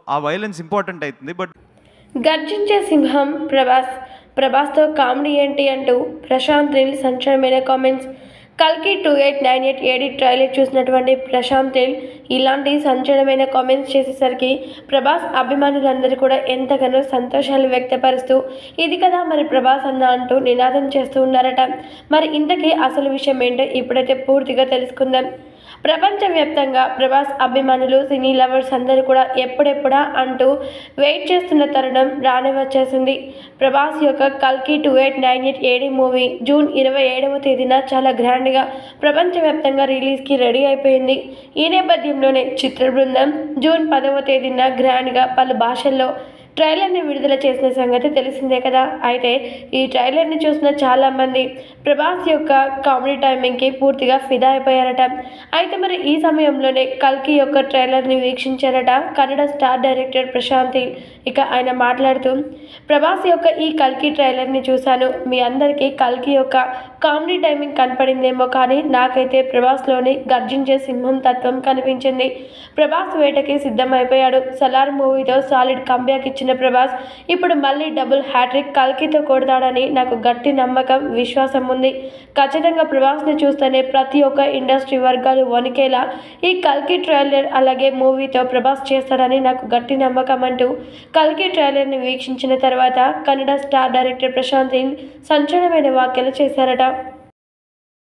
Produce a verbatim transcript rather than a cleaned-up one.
ఆ violence important అవుతుంది. But గర్జించే సింహం ప్రభాస్ ప్రభాస్తో కామెడీ ఏంటి అంటూ ప్రశాంత్ నీల్ సంచలనమైన కామెంట్స్. కల్కి two eight nine eight AD trailer చూసినటువంటి ప్రశాంత్ నీల్ ఇలాంటి సంచలనమైన కామెంట్స్ చేసేసరికి ప్రభాస్ అభిమానులందరూ కూడా ఎంతగానో సంతోషాలు వ్యక్తపరుస్తూ ఇది కదా మరి ప్రభాస్ అన్న అంటూ నినాదం చేస్తూ ఉన్నారట. మరి ఇంతకీ అసలు విషయం ఏంటో ఇప్పుడైతే పూర్తిగా తెలుసుకుందాం. ప్రపంచవ్యాప్తంగా ప్రభాస్ అభిమానులు సినీ లవర్స్ అందరూ కూడా ఎప్పుడెప్పుడా అంటూ వెయిట్ చేస్తున్న తరుణం రానే వచ్చేసింది. ప్రభాస్ యొక్క కల్కి two eight nine eight AD movie June ఇరవై ఏడవ తేదీన చాలా గ్రాండ్గా ప్రపంచవ్యాప్తంగా రిలీజ్కి రెడీ అయిపోయింది. ఈ నేపథ్యంలోనే చిత్ర బృందం జూన్ పదవ తేదీన గ్రాండ్గా పలు భాషల్లో ట్రైలర్ని విడుదల చేసిన సంగతి తెలిసిందే కదా. అయితే ఈ ట్రైలర్ని చూసిన చాలామంది ప్రభాస్ యొక్క కామెడీ టైమింగ్కి పూర్తిగా ఫిదా అయిపోయారట. అయితే మరి ఈ సమయంలోనే కల్కి యొక్క ట్రైలర్ని వీక్షించారట కన్నడ స్టార్ డైరెక్టర్ ప్రశాంత్ నీల్. ఇక ఆయన మాట్లాడుతూ ప్రభాస్ యొక్క ఈ కల్కి ట్రైలర్ని చూశాను. మీ అందరికీ కల్కి యొక్క కామెడీ టైమింగ్ కనపడిందేమో కానీ నాకైతే ప్రభాస్లోని గర్జించే సింహం తత్వం కనిపించింది. ప్రభాస్ వేటకి సిద్ధమైపోయాడు. సలార్ మూవీతో సాలిడ్ కంబ్యాక్ ఇచ్చిన ప్రభాస్ ఇప్పుడు మళ్ళీ డబుల్ హ్యాట్రిక్ కల్కితో కొడతాడని నాకు గట్టి నమ్మకం, విశ్వాసం ఉంది. ఖచ్చితంగా ప్రభాస్ని చూస్తేనే ప్రతి ఒక్క ఇండస్ట్రీ వర్గాలు వణికేలా ఈ కల్కి ట్రైలర్ అలాగే మూవీతో ప్రభాస్ చేస్తాడని నాకు గట్టి నమ్మకం అంటూ కల్కి ట్రైలర్ని వీక్షించిన తర్వాత కన్నడ స్టార్ డైరెక్టర్ ప్రశాంత్ నీల్ సంచలనమైన వ్యాఖ్యలు చేశారట.